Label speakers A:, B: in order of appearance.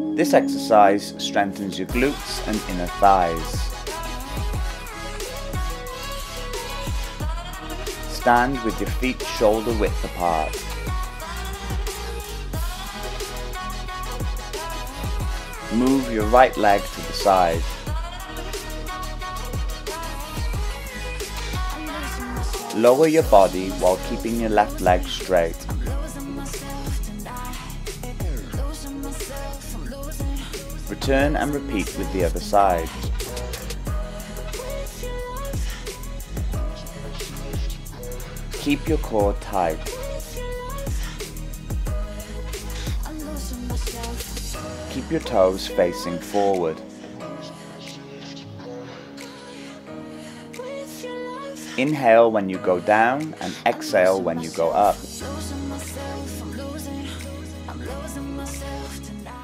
A: This exercise strengthens your glutes and inner thighs. Stand with your feet shoulder width apart. Move your right leg to the side. Lower your body while keeping your left leg straight. Return and repeat with the other side. Keep your core tight. Keep your toes facing forward. Inhale when you go down and exhale when you go up.